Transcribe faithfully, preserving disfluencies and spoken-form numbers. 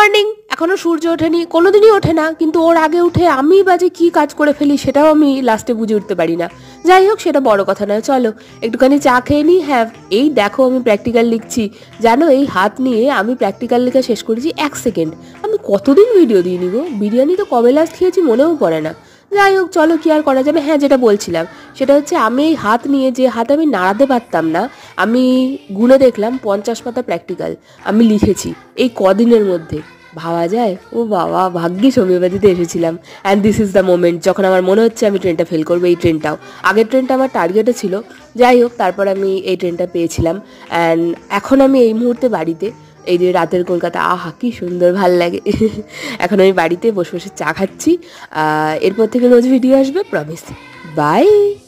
Morning. এখনো সূর্য ওঠেনি, কোনোদিনই ওঠে না, কিন্তু ওর আগে উঠে আমি বাজে কি কাজ করে ফেলি সেটাও আমি লাস্টে বুঝে উঠতে পারি না। যাই হোক, সেটা বড় কথা নয়, চলো একটুখানি চা খেয়ে নিই। হ্যাঁ, এই দেখো আমি প্র্যাকটিক্যাল লিখছি, জানো এই হাত নিয়ে আমি প্র্যাকটিক্যাল লেখা শেষ করেছি এক সেকেন্ড। আমি কতদিন ভিডিও দিইনি গো, বিরিয়ানি তো কবে লাস্ট খেয়েছি মনেও পড়ে না। যাই হোক, চলো কি আর করা যাবে। হ্যাঁ, যেটা বলছিলাম সেটা হচ্ছে আমি এই হাত নিয়ে, যে হাত আমি নাড়াতে পারতাম না, আমি গুনে দেখলাম পঞ্চাশ পাতা প্র্যাকটিক্যাল আমি লিখেছি এই কদিনের মধ্যে। ভাবা যায়? ও বাবা, ভাগ্যিস হোমিওপ্যাথিতে এসেছিলাম। And this is the moment যখন আমার মনে হচ্ছে আমি ট্রেনটা ফেল করবো। এই ট্রেনটাও, আগের ট্রেনটা আমার টার্গেটে ছিল, যাই হোক তারপর আমি এই ট্রেনটা পেয়েছিলাম। অ্যান্ড এখন আমি এই মুহূর্তে বাড়িতে, এই যে রাতের কলকাতা, আহা কি সুন্দর, ভাল লাগে। এখন আমি বাড়িতে বসে বসে চা খাচ্ছি। এরপর থেকে রোজ ভিডিও আসবে, প্রমিস। বাই।